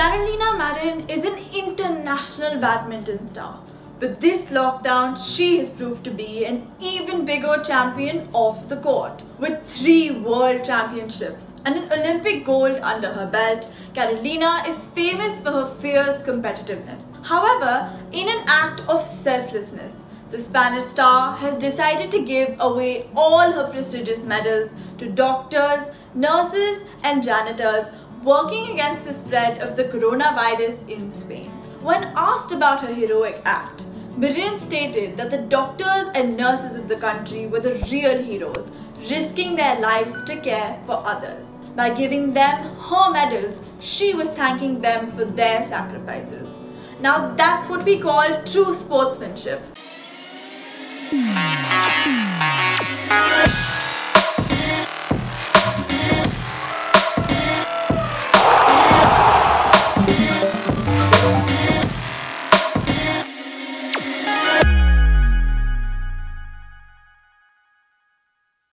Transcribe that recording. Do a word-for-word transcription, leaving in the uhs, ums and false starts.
Carolina Marin is an international badminton star. But this lockdown, she has proved to be an even bigger champion off the court. With three world championships and an Olympic gold under her belt, Carolina is famous for her fierce competitiveness. However, in an act of selflessness, the Spanish star has decided to give away all her prestigious medals to doctors, nurses and janitors working against the spread of the coronavirus in Spain. When asked about her heroic act, Marin stated that the doctors and nurses of the country were the real heroes, risking their lives to care for others. By giving them her medals, she was thanking them for their sacrifices. Now that's what we call true sportsmanship.